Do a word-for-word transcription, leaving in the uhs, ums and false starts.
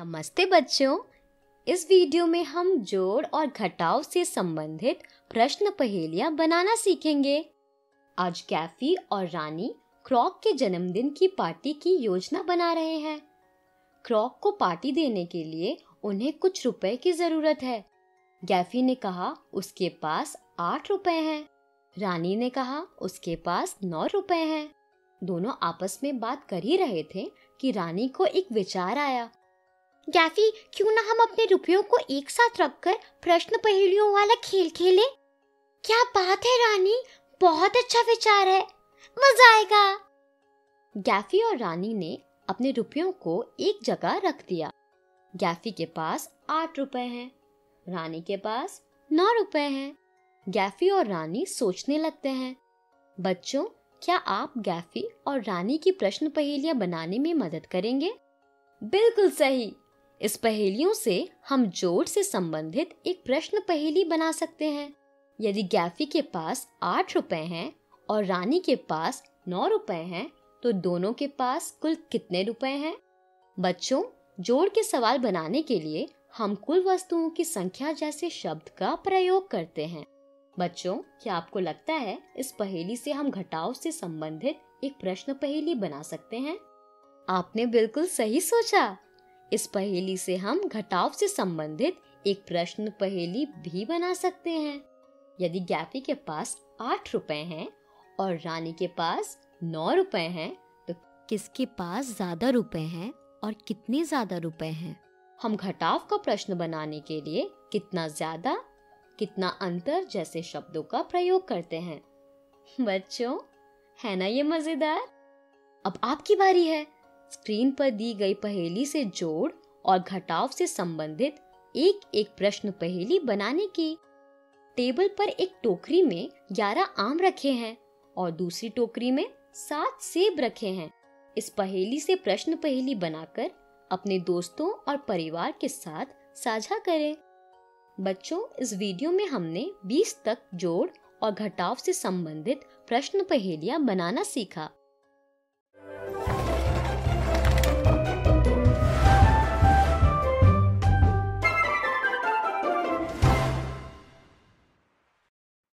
नमस्ते बच्चों, इस वीडियो में हम जोड़ और घटाव से संबंधित प्रश्न पहेलियां बनाना सीखेंगे। आज कैफी और रानी क्रॉक के जन्मदिन की पार्टी की योजना बना रहे हैं। क्रॉक को पार्टी देने के लिए उन्हें कुछ रुपए की जरूरत है। गैफी ने कहा उसके पास आठ रुपए हैं। रानी ने कहा उसके पास नौ रुपए हैं। दोनों आपस में बात कर ही रहे थे कि रानी को एक विचार आया। गैफी, क्यों ना हम अपने रुपयों को एक साथ रखकर प्रश्न पहेलियों वाला खेल खेलें? क्या बात है रानी, बहुत अच्छा विचार है, मजा आएगा। गैफी और रानी ने अपने रुपयों को एक जगह रख दिया। गैफी के पास आठ रुपए हैं, रानी के पास नौ रुपए हैं। गैफी और रानी सोचने लगते हैं। बच्चों, क्या आप गैफी और रानी की प्रश्न पहेलियां बनाने में मदद करेंगे? बिल्कुल सही। इस पहेलियों से हम जोड़ से संबंधित एक प्रश्न पहेली बना सकते हैं। यदि गैफी के पास आठ रुपए हैं और रानी के पास नौ रुपए हैं, तो दोनों के पास कुल कितने रुपए हैं? बच्चों, जोड़ के सवाल बनाने के लिए हम कुल वस्तुओं की संख्या जैसे शब्द का प्रयोग करते हैं। बच्चों, क्या आपको लगता है इस पहेली से हम घटाव से संबंधित एक प्रश्न पहेली बना सकते हैं? आपने बिल्कुल सही सोचा। इस पहेली से हम घटाव से संबंधित एक प्रश्न पहेली भी बना सकते हैं। यदि गैफी के पास आठ रुपए हैं और रानी के पास नौ रुपए हैं, तो किसके पास ज्यादा रुपए हैं और कितने ज्यादा रुपए हैं? हम घटाव का प्रश्न बनाने के लिए कितना ज्यादा, कितना अंतर जैसे शब्दों का प्रयोग करते हैं। बच्चों, है ना ये मजेदार? अब आपकी बारी है स्क्रीन पर दी गई पहेली से जोड़ और घटाव से संबंधित एक एक प्रश्न पहेली बनाने की। टेबल पर एक टोकरी में ग्यारह आम रखे हैं और दूसरी टोकरी में सात सेब रखे हैं। इस पहेली से प्रश्न पहेली बनाकर अपने दोस्तों और परिवार के साथ साझा करें। बच्चों, इस वीडियो में हमने बीस तक जोड़ और घटाव से संबंधित प्रश्न पहेलियां बनाना सीखा।